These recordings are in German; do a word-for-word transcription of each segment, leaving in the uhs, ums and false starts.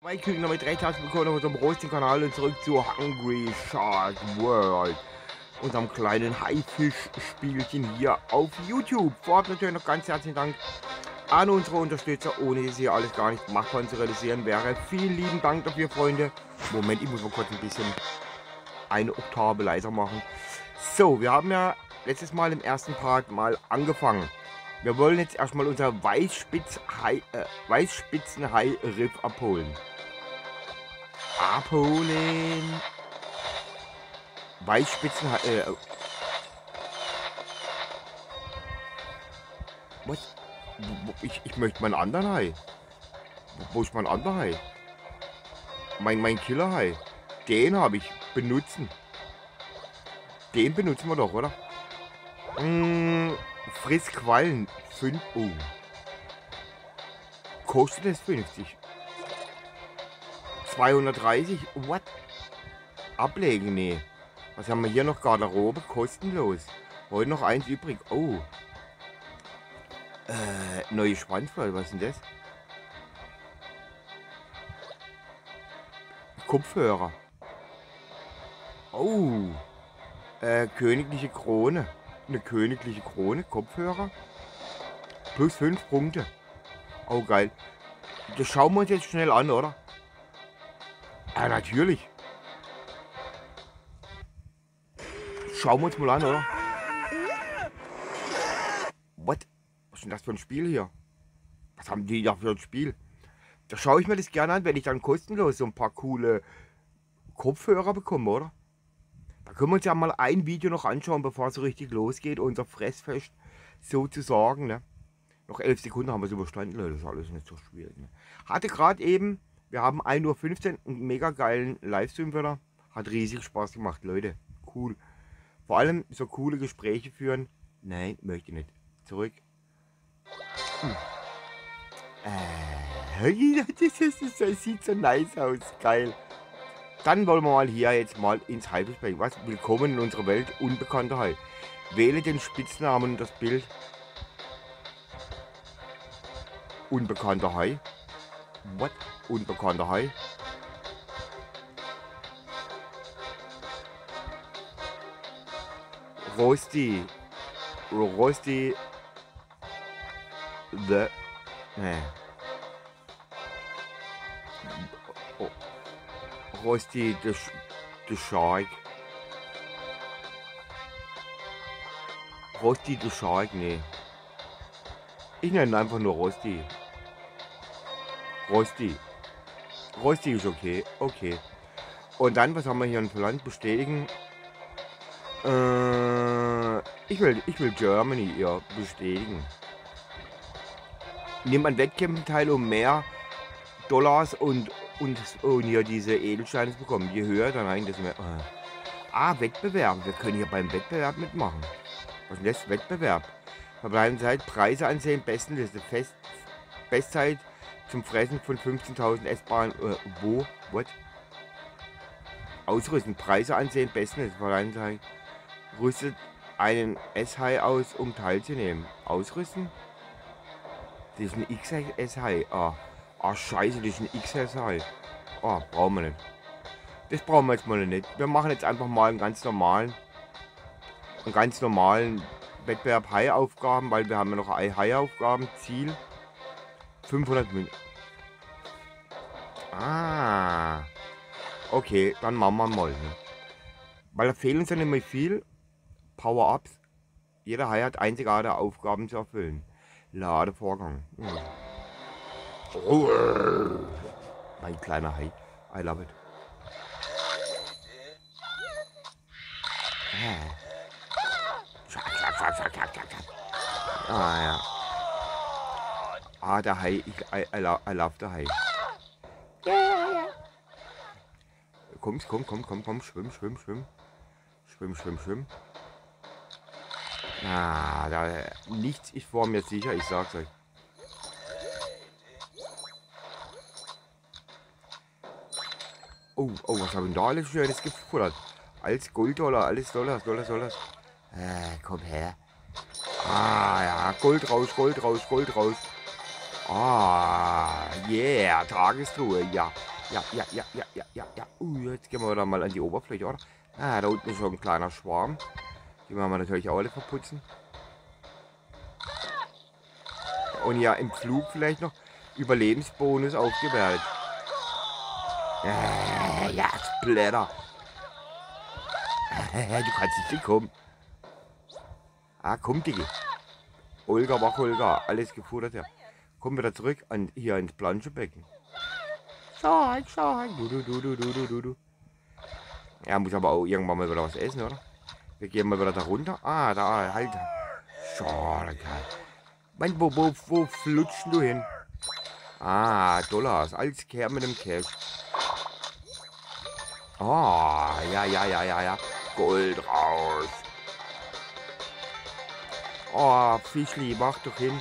Zwei Küken damit recht herzlich willkommen auf unserem Roasting-Kanal und zurück zu Hungry Shark World. Unserem kleinen Haifisch-Spielchen hier auf YouTube. Vorab natürlich noch ganz herzlichen Dank an unsere Unterstützer, ohne das hier alles gar nicht machbar zu realisieren wäre. Vielen lieben Dank dafür, Freunde. Moment, ich muss mal kurz ein bisschen eine Oktave leiser machen. So, wir haben ja letztes Mal im ersten Part mal angefangen. Wir wollen jetzt erstmal unser Weißspitz-Hai, äh, Weißspitzen-Hai-Riff abholen. Abholen. Weißspitzen-Hai, äh, was? Ich, ich möchte meinen anderen Hai. Wo ist mein anderer Hai? Mein, mein Killer-Hai. Den habe ich benutzen. Den benutzen wir doch, oder? Mmh, Frissquallen. fünf. Oh. Kostet es fünfzig? zweihundertdreißig? What? Ablegen? Nee. Was haben wir hier noch? Garderobe? Kostenlos. Heute noch eins übrig. Oh. Äh, neue Schwanzflosse. Was ist denn das? Kopfhörer. Oh. Äh, königliche Krone. Eine königliche Krone. Kopfhörer. Plus fünf Punkte. Oh, geil. Das schauen wir uns jetzt schnell an, oder? Ja, natürlich. Schauen wir uns mal an, oder? What? Was ist denn das für ein Spiel hier? Was haben die da für ein Spiel? Da schaue ich mir das gerne an, wenn ich dann kostenlos so ein paar coole Kopfhörer bekomme, oder? Da können wir uns ja mal ein Video noch anschauen, bevor es so richtig losgeht. Unser Fressfest sozusagen, ne? Noch elf Sekunden haben wir es überstanden, Leute. Das ist alles nicht so schwierig, ne? Hatte gerade eben, wir haben ein Uhr fünfzehn, einen mega geilen Livestream wieder. Hat riesig Spaß gemacht, Leute. Cool. Vor allem so coole Gespräche führen. Nein, möchte ich nicht. Zurück. Hm. Äh, das, ist, das sieht so nice aus. Geil. Dann wollen wir mal hier jetzt mal ins Haifisch bringen. Was? Willkommen in unserer Welt. Unbekannter Hai. Wähle den Spitznamen und das Bild. Unbekannter Hai. What? Unbekannter Hai. Rosti. Rosti. The. Nee. Oh. Rosti the, the Shark. Rosti the Shark, nee. Ich nenne ihn einfach nur Rosti. Rosti. Rosti ist okay. Okay. Und dann, was haben wir hier in Land? Bestätigen. Äh, ich will, ich will Germany, ja, bestätigen. Nimm an Wettkämpfen teil, um mehr Dollars und, und, und hier diese Edelsteine zu bekommen. Je höher, dann eigentlich das mehr. Äh. Ah, Wettbewerb. Wir können hier beim Wettbewerb mitmachen. Was ist denn das? Wettbewerb. Verbleibende Zeit, Preise ansehen, Bestenliste, Fest, Bestzeit zum Fressen von fünfzehntausend S-Bahn. Äh, wo? What? Ausrüsten, Preise ansehen, Bestenliste, verbleibende Zeit. Rüstet einen S-Hai aus, um teilzunehmen. Ausrüsten? Das ist ein X S-Hai. Ah. Ah, scheiße, das ist ein X S-Hai. Ah, brauchen wir nicht. Das brauchen wir jetzt mal nicht. Wir machen jetzt einfach mal einen ganz normalen, einen ganz normalen Wettbewerb Hai-Aufgaben, weil wir haben ja noch Hai-Aufgaben. Ziel fünfhundert Münzen. Ah. Okay, dann machen wir mal. Ne? Weil da fehlen uns ja nicht mehr viel. Power-Ups. Jeder Hai hat einzigartige Aufgaben zu erfüllen. Ladevorgang. Hm. Oh, mein kleiner Hai. I love it. Ah ja. Ah, der Hai. Ich, I, I, love, I love der Hai. Komm, komm, komm, komm, komm. Schwimm, schwimm, schwimm. Schwimm, schwimm, schwimm. Ah, da, nichts ist vor mir sicher, ich sag's euch. Oh, oh, was haben wir da alles Schönes gefuttert? Alles Golddollar, alles Dollars, Dollars, Dollars. Äh, komm her. Ah, ja, Gold raus, Gold raus, Gold raus. Ah, yeah, Tagestruhe, ja. Ja, ja, ja, ja, ja, ja, ja. Uh, jetzt gehen wir wieder mal an die Oberfläche, oder? Ah, da unten ist schon ein kleiner Schwarm. Die werden wir natürlich auch alle verputzen. Und ja, im Flug vielleicht noch Überlebensbonus aufgewertet. Äh, ja, Splatter. Du kannst nicht kommen. Ah, komm, Diggi. Olga, wach Olga. Alles gefuttert, ja. Komm wieder zurück an, hier ins Planschebecken. Schein, schein. Du, du, du, du, du, du, du. Ja, muss aber auch irgendwann mal wieder was essen, oder? Wir gehen mal wieder da runter. Ah, da, halt. Schade, geil. Mann, wo, wo, wo flutschst du hin? Ah, Dollars. Als Kerl mit dem Cash. Ah, ja, ja, ja, ja, ja. Gold raus. Oh, Fischli, mach doch hin.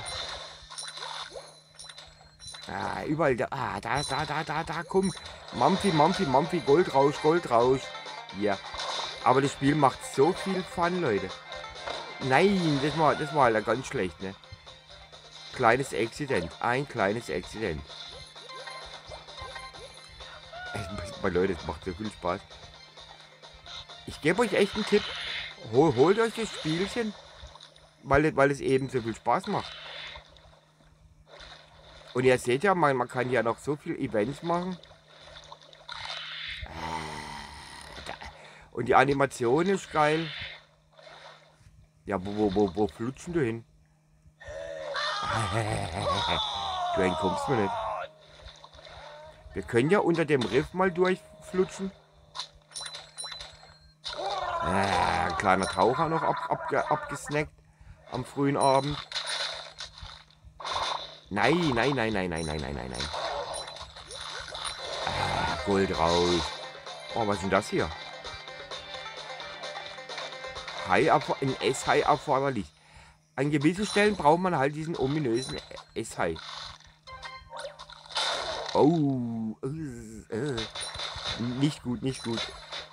Ah, überall da. Ah, da, da, da, da, da, komm. Mampfi, Mampfi, Mampfi, Goldrausch, Goldrausch. Ja. Aber das Spiel macht so viel Fun, Leute. Nein, das war, das war halt ganz schlecht, ne? Kleines Accident. Ein kleines Accident. Weil, Leute, es macht so viel Spaß. Ich gebe euch echt einen Tipp. Hol, holt euch das Spielchen, weil, weil es eben so viel Spaß macht. Und ihr seht ja, man, man kann ja noch so viele Events machen. Und die Animation ist geil. Ja, wo, wo, wo, wo flutschen du hin? Du entkommst mir nicht. Wir können ja unter dem Riff mal durchflutschen. Äh, ein kleiner Taucher noch ab, ab, abgesnackt am frühen Abend. Nein, nein, nein, nein, nein, nein, nein, nein, nein. Ah, Gold raus. Oh, was ist denn das hier? Hai, ein S-Hai erforderlich. An gewissen Stellen braucht man halt diesen ominösen S-Hai. Oh, äh, äh. Nicht gut, nicht gut.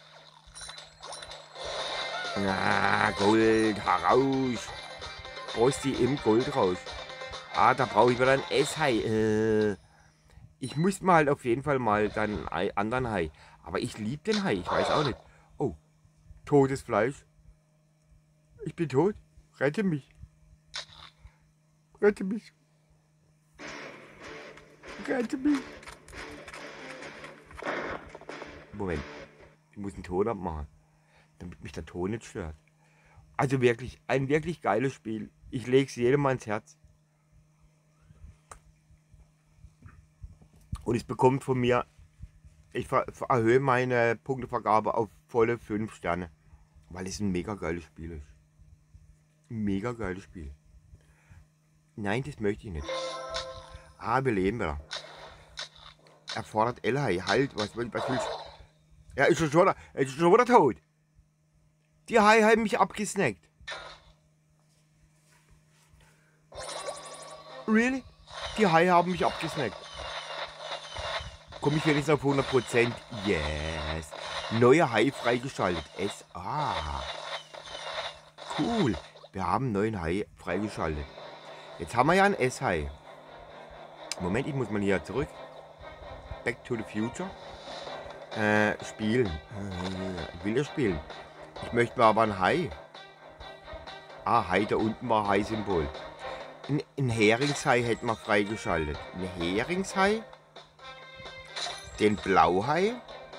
Ah, Gold, heraus. Rosti im Goldrausch. Ah, da brauche ich wieder ein S-Hai. Äh. Ich muss mal halt auf jeden Fall mal dann einen anderen Hai. Aber ich liebe den Hai, ich weiß auch nicht. Oh, totes Fleisch. Ich bin tot. Rette mich. Rette mich. Rette mich. Moment. Ich muss einen Ton abmachen, damit mich der Ton nicht stört. Also wirklich, ein wirklich geiles Spiel. Ich lege es jedem ans Herz. Und es bekommt von mir, ich ver erhöhe meine Punktevergabe auf volle fünf Sterne. Weil es ein mega geiles Spiel ist. Ein mega geiles Spiel. Nein, das möchte ich nicht. Ah, wir leben wieder. Erfordert Elhai. Halt, was, was willst du? Ja, ist schon wieder, ist schon wieder tot. Die Hai haben mich abgesnackt. Really? Die Hai haben mich abgesnackt. Komme ich wenigstens auf hundert Prozent? Yes. Neue Hai freigeschaltet. S A. Cool. Wir haben einen neuen Hai freigeschaltet. Jetzt haben wir ja einen S-Hai. Moment, ich muss mal hier zurück. Back to the Future. Äh, spielen. Äh, will er spielen? Ich möchte aber ein Hai. Ah, Hai, da unten war Hai-Symbol. Ein, ein Heringshai hätten wir freigeschaltet. Ein Heringshai. Den Blauhai.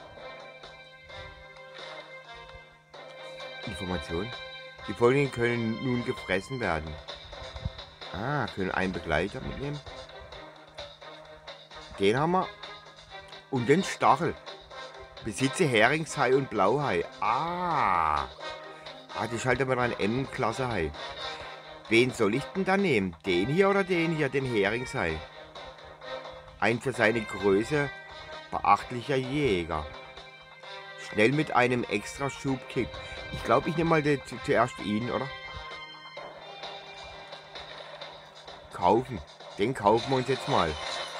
Information. Die Folgen können nun gefressen werden. Ah, können einen Begleiter mitnehmen. Den haben wir. Und den Stachel. Besitze Heringshai und Blauhai. Ah. Ah, das ist halt immer ein M-Klasse-Hai. Wen soll ich denn da nehmen? Den hier oder den hier? Den Heringshai. Ein für seine Größe beachtlicher Jäger. Schnell mit einem extra Schubkick. Ich glaube, ich nehme mal den, zuerst ihn, oder? Kaufen. Den kaufen wir uns jetzt mal.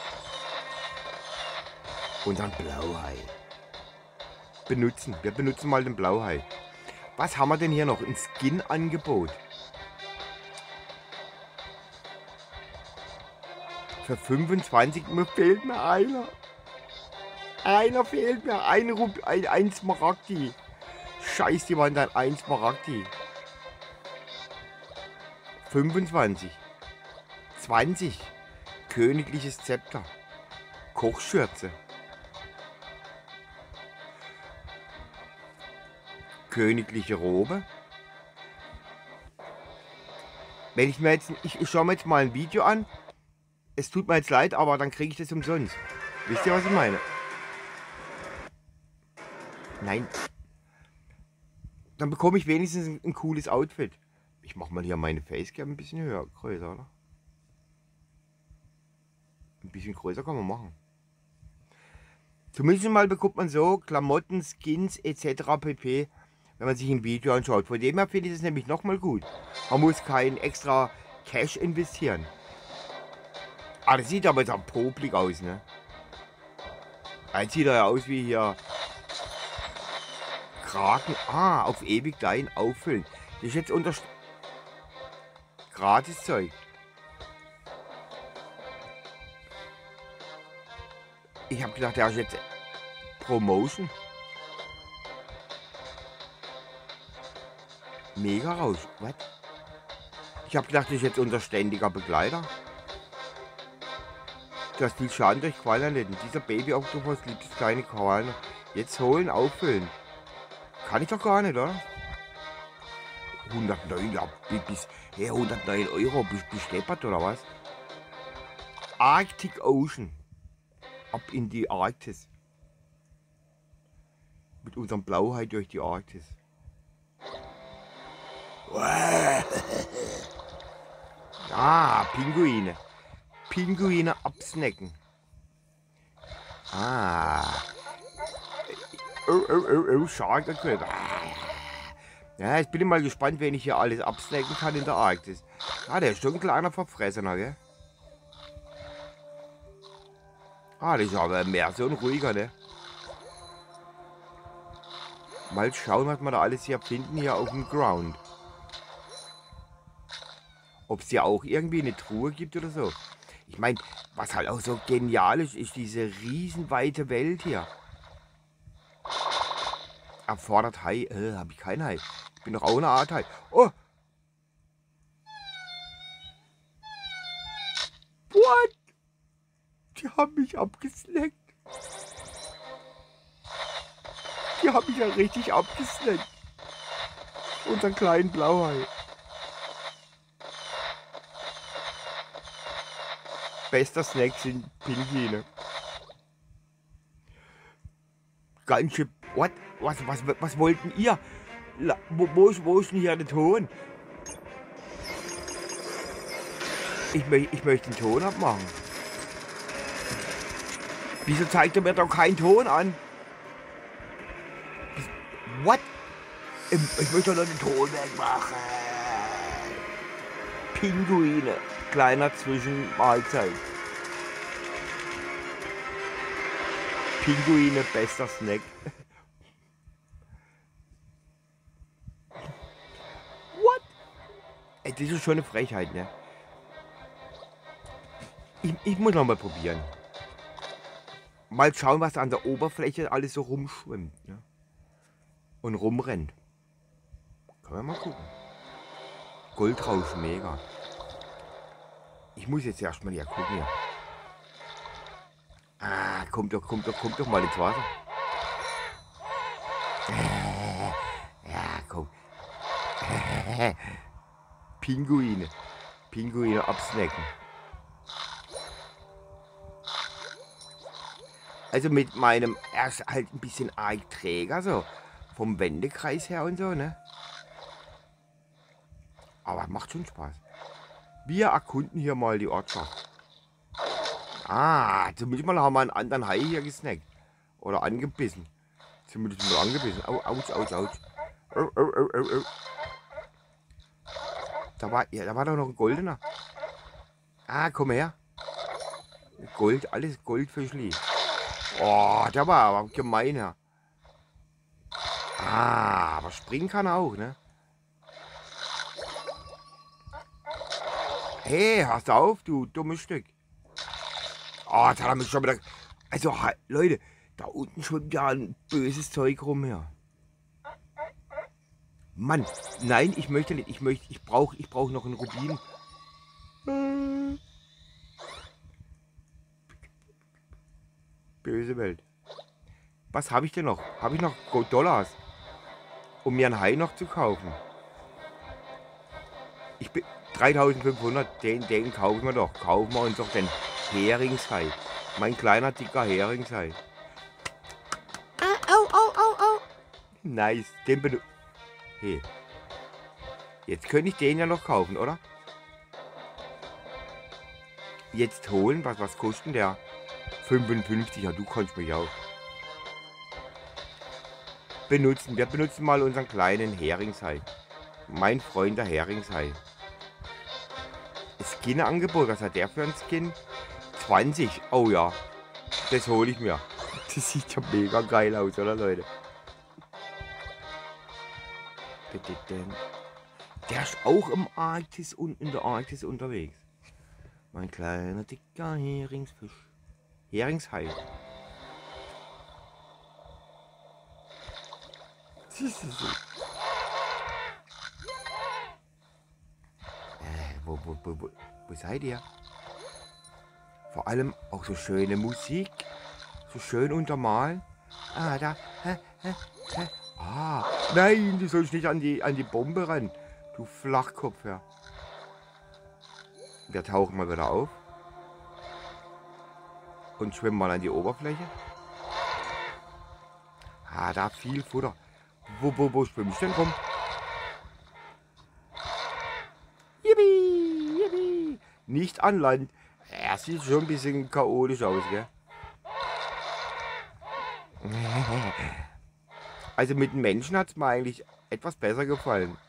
Und dann Blauhai. Benutzen. Wir benutzen mal den Blauhai. Was haben wir denn hier noch? Ein Skin-Angebot. Für fünfundzwanzig, mir fehlt mir einer. Einer fehlt mir. Ein, Rub ein, ein Smaragdi. Scheiß die Wand an. Ein Smaragdi. fünfundzwanzig. zwanzig. Königliches Zepter. Kochschürze. Königliche Robe. Wenn ich mir jetzt, ich, ich schaue mir jetzt mal ein Video an. Es tut mir jetzt leid, aber dann kriege ich das umsonst. Wisst ihr, was ich meine? Nein. Dann bekomme ich wenigstens ein, ein cooles Outfit. Ich mache mal hier meine Facecam ein bisschen höher, größer, oder? Ein bisschen größer kann man machen. Zumindest mal bekommt man so Klamotten, Skins et cetera pp. Wenn man sich ein Video anschaut. Von dem her finde ich das nämlich nochmal gut. Man muss kein extra Cash investieren. Ah, das sieht aber jetzt auch popelig aus, ne? Jetzt sieht er ja aus wie hier Kraken. Ah, auf ewig dein auffüllen. Das ist jetzt unter gratis Zeug. Ich habe gedacht, der ist jetzt Promotion. Mega raus. Was? Ich habe gedacht, das ist jetzt unser ständiger Begleiter. Du hast viel Schaden durch Qualernetten. Dieser Baby-Oktopus liebt das kleine Koala. Jetzt holen, auffüllen. Kann ich doch gar nicht, oder? hundertneun, ja, bis, hey, hundertneun Euro, bist du steppert oder was? Arctic Ocean. Ab in die Arktis. Mit unserem Blauhai durch die Arktis. Ah, Pinguine. Pinguine absnacken. Ah. Oh, oh, oh, oh, Shark-Aquarium. Ja, jetzt bin ich mal gespannt, wenn ich hier alles absnacken kann in der Arktis. Ah, der ist schon ein kleiner Verfressener, gell? Ah, das ist aber mehr so ein ruhiger, ne? Mal schauen, was wir da alles hier finden, hier auf dem Ground. Ob es ja auch irgendwie eine Truhe gibt oder so. Ich meine, was halt auch so genial ist, ist diese riesenweite Welt hier. Erfordert Hai. Äh, habe ich kein Hai. Ich bin doch auch eine Art Hai. Oh! What? Die haben mich abgesnackt. Die haben mich ja richtig abgesnackt. Unseren kleinen Blauhai. Bester Snack sind Pinguine. Ganz schön. What? Was, was, was wollten ihr? La, wo, wo, ist, wo ist denn hier der Ton? Ich, möcht, ich möchte den Ton abmachen. Wieso zeigt er mir doch keinen Ton an? What? Ich, ich möchte doch den Ton wegmachen. Pinguine. Kleiner Zwischenmahlzeit. Pinguine, bester Snack. What? Ey, das ist schon eine Frechheit, ne? Ich, ich muss noch mal probieren. Mal schauen, was an der Oberfläche alles so rumschwimmt, ne? Und rumrennt. Können wir mal gucken. Goldrausch, mega. Ich muss jetzt erstmal hier gucken. Hier. Ah, kommt doch, kommt doch, kommt doch mal ins Wasser. Ja, komm. Pinguine. Pinguine absnacken. Also mit meinem, er ist halt ein bisschen arg träger, so. Vom Wendekreis her und so, ne? Aber macht schon Spaß. Wir erkunden hier mal die Ortschaft. Ah, zumindest mal haben wir einen anderen Hai hier gesnackt. Oder angebissen. Zumindest mal angebissen. Au, aus, aus, aus. Oh, oh, oh, oh, oh. Da war, ja, da war doch noch ein goldener. Ah, komm her. Gold, alles Goldfischli. Oh, der war aber gemeiner. Ah, aber springen kann er auch, ne? Hey, hörst auf, du dummes Stück. Oh, jetzt hat er mich schon wieder... Also, Leute, Da unten schwimmt ja ein böses Zeug rum her. Mann, nein, ich möchte nicht. Ich möchte, ich brauche, ich brauche noch einen Rubin. Böse Welt. Was habe ich denn noch? Habe ich noch Dollars, um mir einen Hai noch zu kaufen? Ich bin dreitausendfünfhundert, den, den kaufen wir doch. Kaufen wir uns doch den Heringshai. Mein kleiner, dicker Heringshai. Au, au, au, au. Nice, den benutze Hey. Jetzt könnte ich den ja noch kaufen, oder? Jetzt holen, was, was kostet der? fünfundfünfzig, ja, du kannst mich auch. Benutzen, wir benutzen mal unseren kleinen Heringshai. Mein Freund der Heringshai. Skin-Angebot, was hat der für ein Skin? zwanzig, oh ja, das hole ich mir. Das sieht ja mega geil aus, oder Leute? Der ist auch im Arktis und in der Arktis unterwegs. Mein kleiner dicker Heringsfisch. Heringshai. Siehst du so? Äh, wo, wo, wo, wo, wo seid ihr? Vor allem auch so schöne Musik. So schön untermalen. Ah, da. Hä, hä, hä. Ah, nein, du sollst nicht an die, an die Bombe ran. Du Flachkopf, ja. Wir tauchen mal wieder auf. Und schwimmen mal an die Oberfläche. Ah, da viel Futter. Wo, wo, wo schwimme ich denn rum? Yippie, yippie. Nicht an Land. Er sieht schon ein bisschen chaotisch aus, gell? Also mit den Menschen hat es mir eigentlich etwas besser gefallen.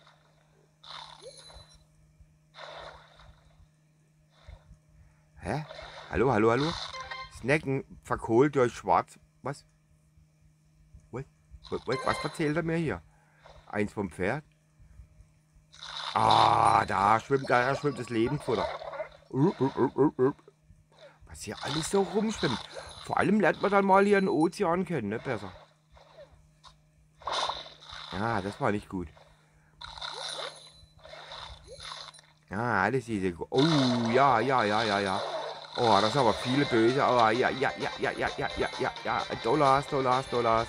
Hä? Hallo, hallo, hallo? Snacken verkohlt durch Schwarz. Was? Was? Was, was erzählt er mir hier? Eins vom Pferd. Ah, da schwimmt, da schwimmt das Lebendfutter. Was hier alles so rumschwimmt. Vor allem lernt man dann mal hier einen Ozean kennen, ne? Besser. Ah, das war nicht gut. Ah, alles diese. Oh, ja, ja, ja, ja, ja. Oh, das sind aber viele böse. Oh, ja, ja, ja, ja, ja, ja, ja, ja, ja. Dollars, Dollars, Dollars.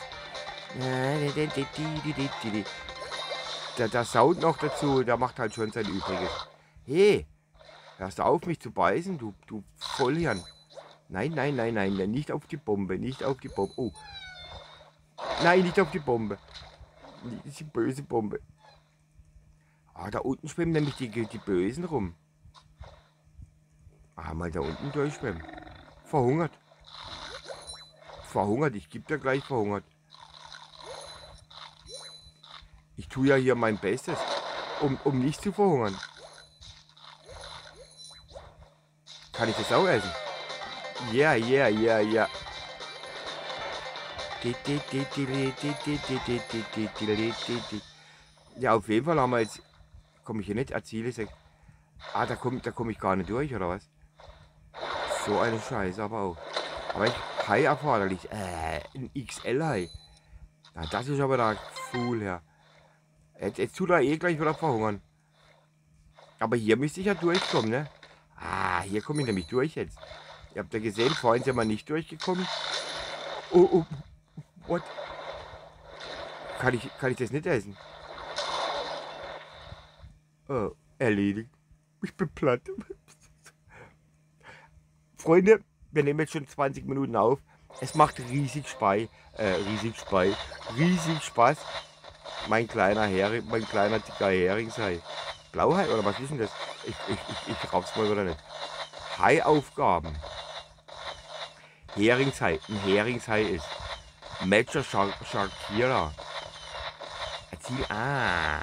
Der, der Sound noch dazu, der macht halt schon sein Übriges. Hey, hörst du auf, mich zu beißen, du, du Vollhirn. Nein, nein, nein, nein, nicht auf die Bombe, nicht auf die Bombe. Oh. Nein, nicht auf die Bombe. Diese böse Bombe. Ah, da unten schwimmen nämlich die, die Bösen rum. Ah, mal da unten durchschwimmen. Verhungert. Verhungert, ich gebe dir gleich verhungert. Ich tue ja hier mein Bestes, um, um nicht zu verhungern. Kann ich das auch essen? Ja, ja, ja, ja. Ja, auf jeden Fall haben wir jetzt... Komme ich hier nicht? Erziele sechs. Ah, da komme da komm ich gar nicht durch, oder was? So eine Scheiße aber auch. Aber ich Hai erforderlich. Äh, ein X L-Hai. Na, das ist aber da cool, ja. Jetzt, jetzt tut er eh gleich wieder verhungern. Aber hier müsste ich ja durchkommen, ne? Ah, hier komme ich nämlich durch jetzt. Ihr habt ja gesehen, vorhin sind wir nicht durchgekommen. Oh, oh, what? Kann ich, kann ich das nicht essen? Oh, erledigt. Ich bin platt. Freunde, wir nehmen jetzt schon zwanzig Minuten auf. Es macht riesig Spaß. Äh, riesig Spaß. Riesig Spaß. Mein kleiner Hering, mein kleiner dicker Heringshai. Blauhai oder was ist denn das? Ich, ich, ich, ich raff's mal wieder nicht. Hai-Aufgaben. Heringshai. Ein Heringshai ist. Matcher Shark, Sharkira. Erziel. Ah.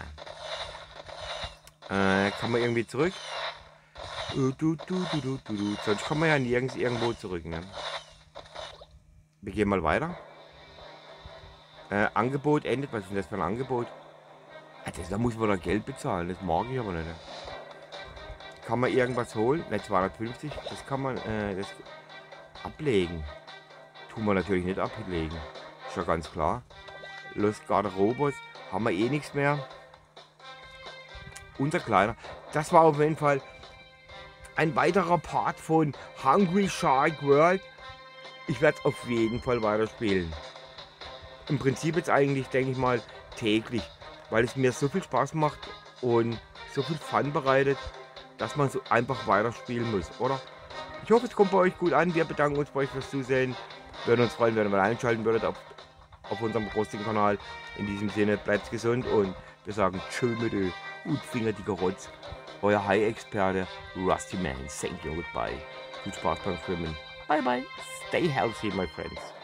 Äh, kann man irgendwie zurück? Du, du, du, du, du, du. Sonst kommen wir ja nirgends irgendwo zurück, ne? Wir gehen mal weiter. Äh, Angebot endet. Was ist denn das für ein Angebot? Ah, das, da muss man da Geld bezahlen. Das mag ich aber nicht. Kann man irgendwas holen? Ne, zweihundertfünfzig. Das kann man äh, das ablegen. tun wir natürlich nicht ablegen. Ist ja ganz klar. Los Garderobos haben wir eh nichts mehr. Unser kleiner. Das war auf jeden Fall ein weiterer Part von Hungry Shark World. Ich werde es auf jeden Fall weiterspielen. Im Prinzip jetzt eigentlich, denke ich mal, täglich. Weil es mir so viel Spaß macht und so viel Fun bereitet, dass man so einfach weiterspielen muss, oder? Ich hoffe, es kommt bei euch gut an. Wir bedanken uns bei euch fürs Zusehen. Wir würden uns freuen, wenn ihr mal einschalten würdet auf, auf unserem großen Kanal. In diesem Sinne, bleibt gesund und wir sagen tschö mit Ö und fingerdicke Rotz. Euer Hai-Experte Rusty Man. Thank you, goodbye. Viel Spaß beim Schwimmen. Bye bye. Stay healthy, my friends.